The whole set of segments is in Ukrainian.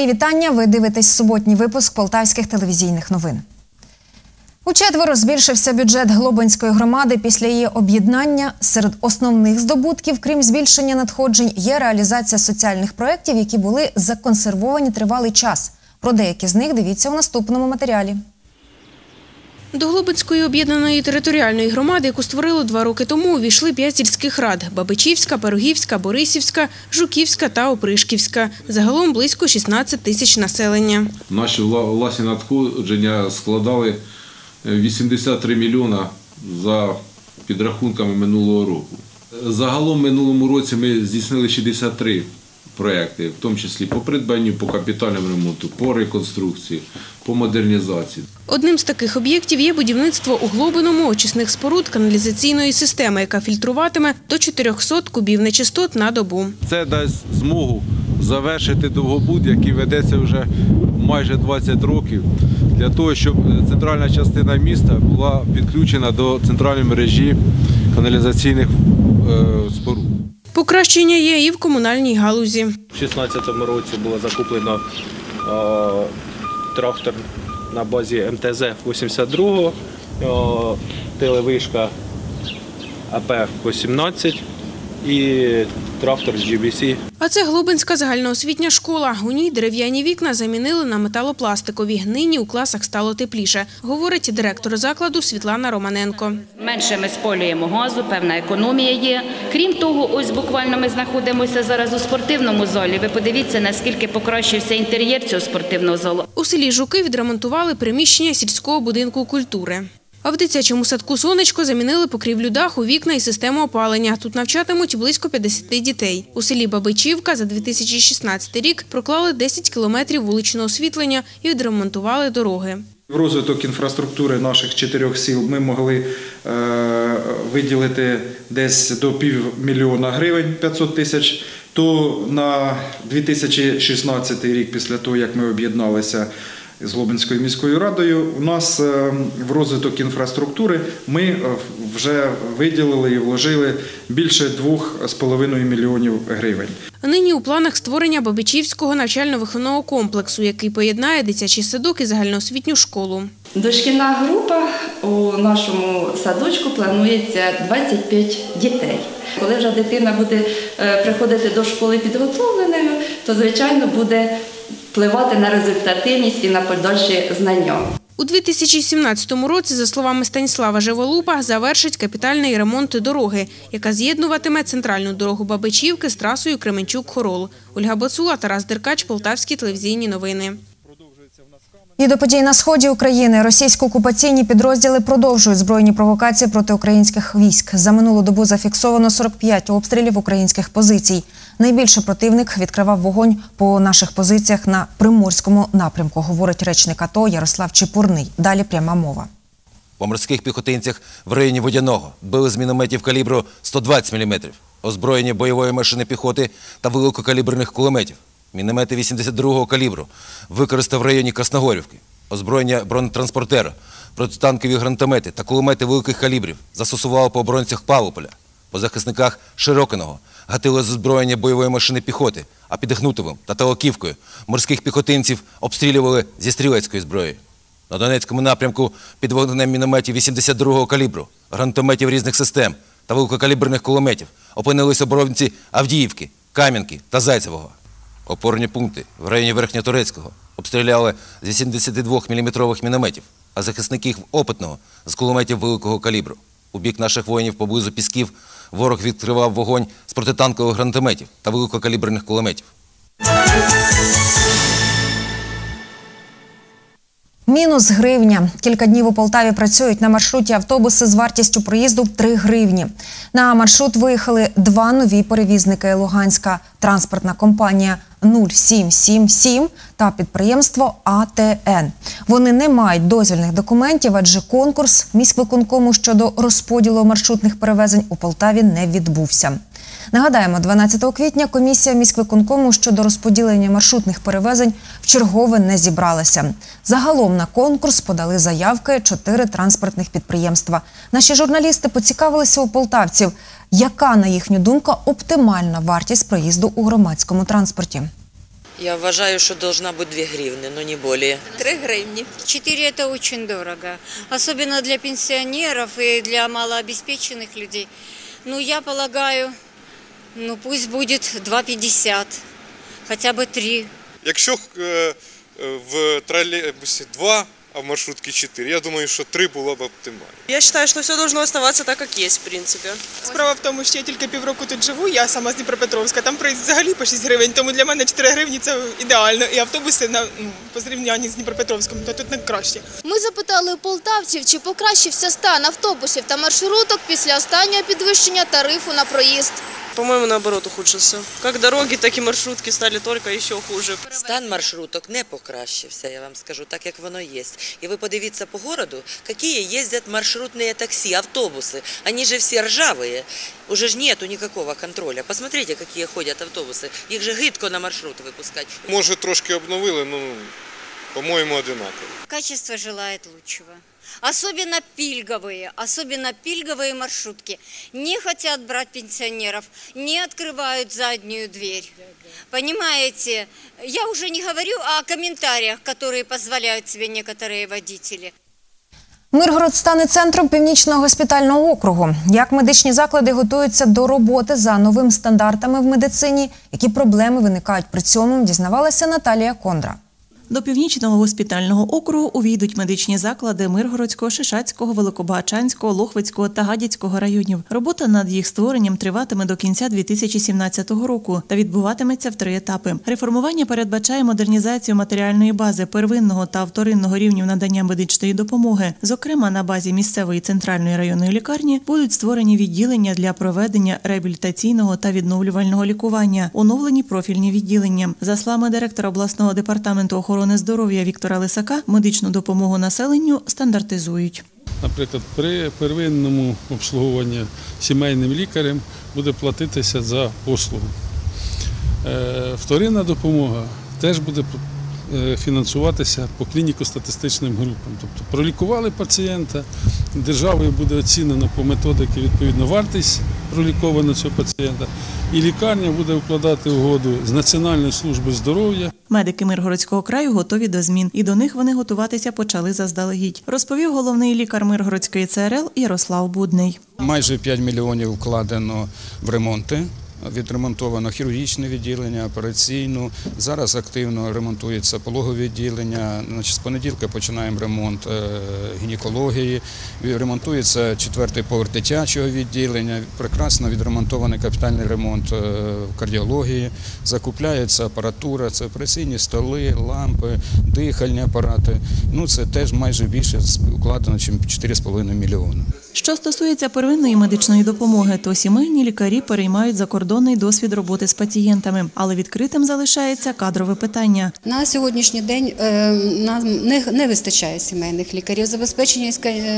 Мої вітання. Ви дивитесь суботній випуск полтавських телевізійних новин. Учетверо збільшився бюджет Глобинської громади після її об'єднання. Серед основних здобутків, крім збільшення надходжень, є реалізація соціальних проєктів, які були законсервовані тривалий час. Про деякі з них дивіться у наступному матеріалі. До Глобинської об'єднаної територіальної громади, яку створили 2 роки тому, увійшли 5 сільських рад – Бабичівська, Пирогівська, Борисівська, Жуківська та Опришківська. Загалом близько 16 тисяч населення. Наші власні надходження складали 83 мільйона за підрахунками минулого року. Загалом в минулому році ми здійснили 63 проєкти, в тому числі по придбанню, по капітальному ремонту, по реконструкції, по модернізації. Одним з таких об'єктів є будівництво у Глобиному очисних споруд каналізаційної системи, яка фільтруватиме до 400 кубів нечистот на добу. Це дасть змогу завершити довгобуд, який ведеться вже майже 20 років, для того, щоб центральна частина міста була підключена до центральної мережі каналізаційних споруд. Покращення є і в комунальній галузі. У 2016 році було закуплено трактор на базі МТЗ-82, телевишка АП-18 і трактор з GBC. А це Глобинська загальноосвітня школа. У ній дерев'яні вікна замінили на металопластикові. Нині у класах стало тепліше, говорить директор закладу Світлана Романенко. Менше ми спалюємо газу, певна економія є. Крім того, ось буквально ми знаходимося зараз у спортивному залі. Ви подивіться, наскільки покращився інтер'єр цього спортивного залу. У селі Жуки відремонтували приміщення сільського будинку культури. А в дитячому садку «Сонечко» замінили покрівлю даху, вікна і систему опалення. Тут навчатимуть близько 50 дітей. У селі Бабичівка за 2016 рік проклали 10 кілометрів вуличного освітлення і відремонтували дороги. В розвиток інфраструктури наших 4 сіл ми могли виділити десь до півмільйона гривень, 500 тисяч. То на 2016 рік, після того, як ми об'єдналися з Глобинською міською радою, у нас в розвиток інфраструктури ми вже виділили і вложили більше 2,5 мільйонів гривень. Нині у планах створення Бабичівського навчально-виховного комплексу, який поєднає дитячий садок і загальноосвітню школу. Дошкільна група у нашому садочку планується 25 дітей. Коли вже дитина буде приходити до школи підготовленою, то, звичайно, буде впливати на результативність і на подальші знання. У 2017 році, за словами Станіслава Живолупа, завершить капітальний ремонт дороги, яка з'єднуватиме центральну дорогу Бабичівки з трасою Кременчук-Хорол. Ольга Бацула, Тарас Деркач, Полтавські телевізійні новини. І до подій на сході України. Російсько-окупаційні підрозділи продовжують збройні провокації проти українських військ. За минулу добу зафіксовано 45 обстрілів українських позицій. Найбільше противник відкривав вогонь по наших позиціях на Приморському напрямку, говорить речник АТО Ярослав Чепурний. Далі пряма мова. По морських піхотинцях в районі Водяного били з мінометів калібру 120 мм, озброєні бойової машини піхоти та великокаліберних кулеметів. Міномети 82-го калібру використав в районі Красногорівки, озброєння бронетранспортера, протитанкові гранатомети та кулемети великих калібрів застосували по оборонцях Павлополя, по захисниках Широкиного гатили з озброєння бойової машини піхоти, а під Гнутовим та Талаківкою морських піхотинців обстрілювали зі стрілецької зброї. На Донецькому напрямку під вогнем мінометів 82-го калібру, гранатометів різних систем та великокаліберних кулеметів опинились оборонці Авдіївки, Кам'янки та Зайцевого. Опорні пункти в районі Верхньоторецького обстріляли з 82-мм мінометів, а захисників Опитного з кулеметів великого калібру. У бік наших воїнів поблизу Пісків ворог відкривав вогонь з протитанкових гранатометів та великокаліберних кулеметів. Мінус гривня. Кілька днів у Полтаві працюють на маршруті автобуси з вартістю проїзду 3 гривні. На маршрут виїхали 2 нові перевізники: Луганська транспортна компанія 0777 та підприємство АТН. Вони не мають дозвільних документів, адже конкурс міськвиконкому щодо розподілу маршрутних перевезень у Полтаві не відбувся. Нагадаємо, 12 квітня комісія міськвиконкому щодо розподілення маршрутних перевезень вчергове не зібралася. Загалом на конкурс подали заявки 4 транспортних підприємства. Наші журналісти поцікавилися у полтавців, яка, на їхню думку, оптимальна вартість проїзду у громадському транспорті. Я вважаю, что должна быть 2 гривны, но не более. 3 гривни. 4 – это очень дорого. Особенно для пенсионеров и для малообеспеченных людей. Ну, я полагаю, ну пусть будет 2,50, хотя бы 3. Якщо в тролейбусі 2, а в маршрутке 4, я думаю, что 3 було б оптимально. Я вважаю, що все должно оставаться так, як є, в принципі. Справа в тому, що я тільки півроку тут живу, я сама з Дніпропетровська, там проїзд взагалі по 6 гривень, тому для мене 4 гривні – це ідеально. І автобуси по зрівнянні з Дніпропетровським, то тут не краще. Ми запитали у полтавців, чи покращився стан автобусів та маршруток після останнього підвищення тарифу на проїзд. По-моєму, наоборот, ухудшився. Як дороги, так і маршрутки стали тільки ще хуже. Стан маршруток не покращився, я вам скажу, так як воно є. І ви подивіться по городу, які їздять маршрутні таксі, автобуси. Вони же всі ржаві. Уже ж нету никакого контроля. Посмотрите, які ходять автобуси. Їх же гидко на маршрути випускати. Може, трошки обновили, ну, по-моєму, одинаково. Качество желает лучшего. Особенно пильговые маршрутки. Не хотят брать пенсионеров, не открывают заднюю дверь. Понимаете, я уже не говорю о комментариях, которые позволяют себе некоторые водители. Миргород стане центром Північного госпітального округу. Як медичні заклади готуються до роботи за новими стандартами в медицині, які проблеми виникають при цьому, дізнавалася Наталія Кондра. До Північного госпітального округу увійдуть медичні заклади Миргородського, Шишацького, Великобагачанського, Лохвицького та Гадяцького районів. Робота над їх створенням триватиме до кінця 2017 року та відбуватиметься в 3 етапи. Реформування передбачає модернізацію матеріальної бази первинного та вторинного рівнів надання медичної допомоги. Зокрема, на базі місцевої центральної районної лікарні будуть створені відділення для проведення реабілітаційного та відновлювального лікування, оновлені профільні відділення. За словами директора обласного департаменту охорони здоров'я Віктора Лисака, медичну допомогу населенню стандартизують. Наприклад, при первинному обслуговуванні сімейним лікарем буде платитися за послугу. Вторинна допомога теж буде фінансуватися по клініко-статистичним групам. Тобто пролікували пацієнта, державою буде оцінено по методиці відповідно вартість пролікованого цього пацієнта, і лікарня буде укладати угоду з Національною службою здоров'я. Медики Миргородського краю готові до змін, і до них вони готуватися почали заздалегідь, розповів головний лікар Миргородської ЦРЛ Ярослав Будний. Майже 5 мільйонів вкладено в ремонти. Відремонтовано хірургічне відділення, операційну. Зараз активно ремонтується пологове відділення. З понеділка починаємо ремонт гінекології. Ремонтується 4-й поверх дитячого відділення. Прекрасно відремонтований капітальний ремонт кардіології. Закупляється апаратура, це операційні столи, лампи, дихальні апарати. Це теж майже більше укладено, ніж 4,5 мільйони. Що стосується первинної медичної допомоги, то сімейні лікарі переймають закордонний досвід роботи з пацієнтами, але відкритим залишається кадрове питання. На сьогоднішній день нам не вистачає сімейних лікарів, забезпечення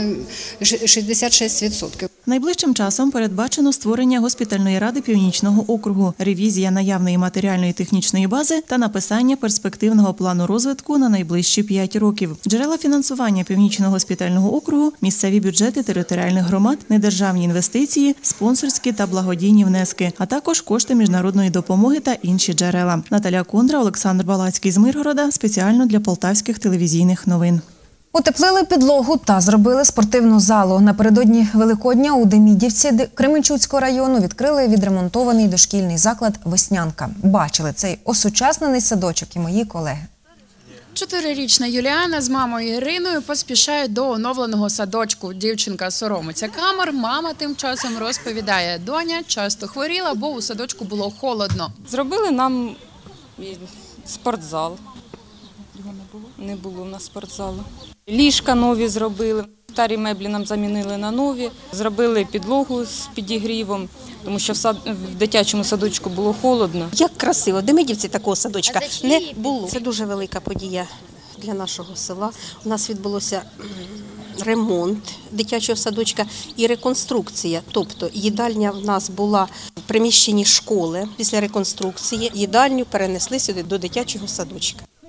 66%. Найближчим часом передбачено створення госпітальної ради Північного округу, ревізія наявної матеріальної технічної бази та написання перспективного плану розвитку на найближчі 5 років. Джерела фінансування Північного госпітального округу – місцеві бюджети територіальних громад, недержавні інвестиції, спонсорські та благодійні внески, а також кошти міжнародної допомоги та інші джерела. Наталія Кондра, Олександр Балацький з Миргорода, спеціально для полтавських телевізійних новин. Утеплили підлогу та зробили спортивну залу. Напередодні Великодня у Демидівці Кременчуцького району відкрили відремонтований дошкільний заклад «Веснянка». Бачили цей осучаснений садочок і мої колеги. 4-річна Юліана з мамою Іриною поспішають до оновленого садочку. Дівчинка соромиться камер, мама тим часом розповідає. Доня часто хворіла, бо у садочку було холодно. Зробили нам спортзал. Його не було? Не було в нас спортзалу. Ліжка нові зробили, старі меблі нам замінили на нові. Зробили підлогу з підігрівом, тому що в дитячому садочку було холодно. Як красиво, в Демидівці такого садочка не було. Це дуже велика подія для нашого села. У нас відбулося ремонт дитячого садочка і реконструкція. Тобто їдальня в нас була в приміщенні школи. Після реконструкції їдальню перенесли сюди до дитячого садочка.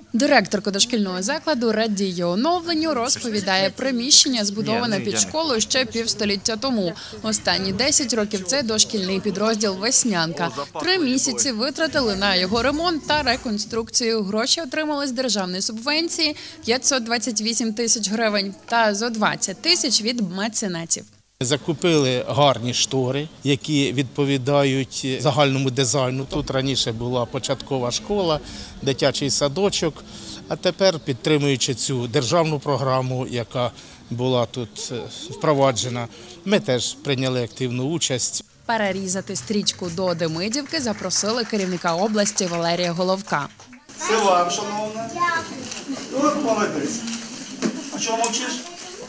Директорка дошкільного закладу радіє оновленню, розповідає, приміщення збудоване під школою ще півстоліття тому. Останні 10 років це дошкільний підрозділ «Веснянка». 3 місяці витратили на його ремонт та реконструкцію. Гроші отримали з державної субвенції – 528 тисяч гривень та зо 20 тисяч від меценатів. Закупили гарні штори, які відповідають загальному дизайну. Тут раніше була початкова школа, дитячий садочок, а тепер, підтримуючи цю державну програму, яка була тут впроваджена, ми теж прийняли активну участь. Перерізати стрічку до Демидівки запросили керівника області Валерія Головка. Це вам, шановна. От молодець. А чого мовчиш?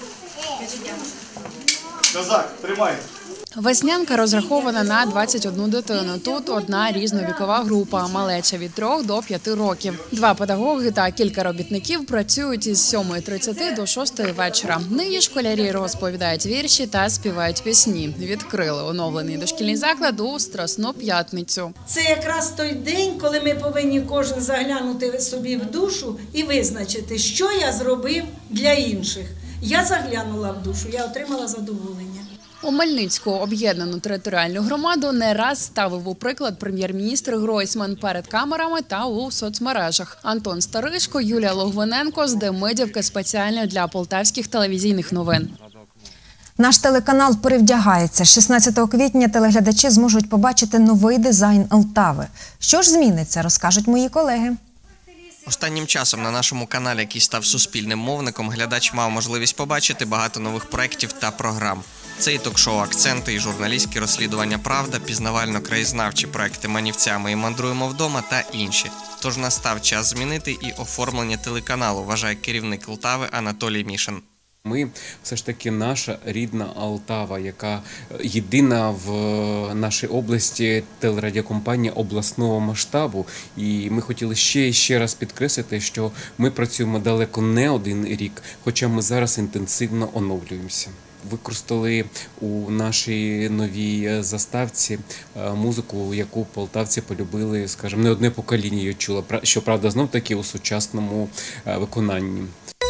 Козак, тримай. Веснянка розрахована на 21 дитину. Тут одна різновікова група – малеча від 3 до 5 років. 2 педагоги та кілька робітників працюють із 7:30 до 6 вечора. Нині школярі розповідають вірші та співають пісні. Відкрили оновлений дошкільний заклад у Страсну п'ятницю. Це якраз той день, коли ми повинні кожен заглянути собі в душу і визначити, що я зробив для інших. Я заглянула в душу, я отримала задоволення. У Мельницьку об'єднану територіальну громаду не раз ставив у приклад прем'єр-міністр Гройсман перед камерами та у соцмережах. Антон Старишко, Юлія Логвиненко з Демидівки спеціально для полтавських телевізійних новин. Наш телеканал перевдягається. 16 квітня телеглядачі зможуть побачити новий дизайн Полтави. Що ж зміниться, розкажуть мої колеги. Останнім часом на нашому каналі, який став суспільним мовником, глядач мав можливість побачити багато нових проєктів та програм. Це і ток-шоу «Акценти», і журналістські розслідування «Правда», пізнавально-краєзнавчі проекти «Манівцями» і «Мандруємо вдома» та інші. Тож настав час змінити і оформлення телеканалу, вважає керівник Полтави Анатолій Мішин. Ми все ж таки наша рідна Полтава, яка єдина в нашій області телерадіокомпанія обласного масштабу. І ми хотіли ще раз підкреслити, що ми працюємо далеко не один рік, хоча ми зараз інтенсивно оновлюємося. Використали у нашій новій заставці музику, яку полтавці полюбили, скажімо, не одне покоління її чуло, щоправда, знов-таки у сучасному виконанні.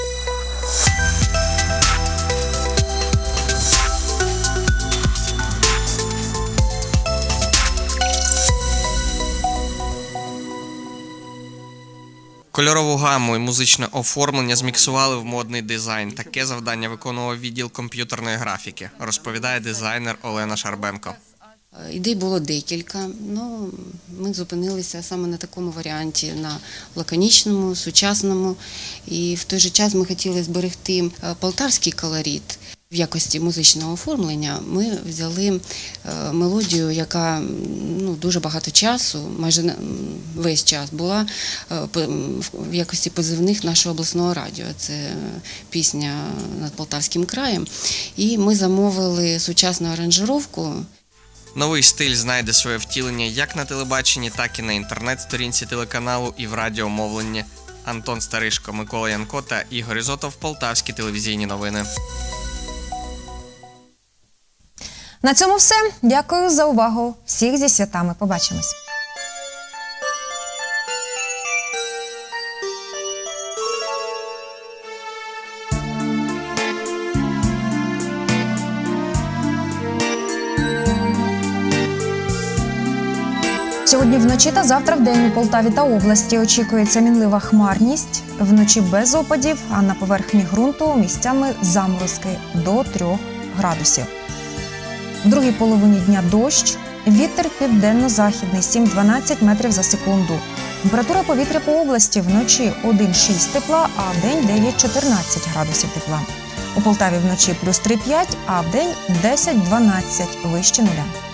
Кольорову гаму і музичне оформлення зміксували в модний дизайн. Таке завдання виконував відділ комп'ютерної графіки, розповідає дизайнер Олена Шарбенко. Ідей було декілька, але ми зупинилися саме на такому варіанті, на лаконічному, сучасному. І в той же час ми хотіли зберегти полтавський колорит. В якості музичного оформлення ми взяли мелодію, яка дуже багато часу, майже весь час була в якості позивних нашого обласного радіо. Це пісня «Над Полтавським краєм». І ми замовили сучасну аранжировку. Новий стиль знайде своє втілення як на телебаченні, так і на інтернет-сторінці телеканалу і в радіомовленні. Антон Старишко, Микола Янко та Ігор Ізотов, Полтавські телевізійні новини. На цьому все. Дякую за увагу. Всіх зі святами. Побачимось. Сьогодні вночі та завтра вдень у Полтаві та області очікується мінлива хмарність. Вночі без опадів, а на поверхні ґрунту місцями заморозки до 3 градусів. В другій половині дня дощ, вітер південно-західний 7-12 метрів за секунду. Температура повітря по області вночі 1-6 тепла, а вдень 9-14 градусів тепла. У Полтаві вночі плюс 3-5, а вдень 10-12 вище нуля.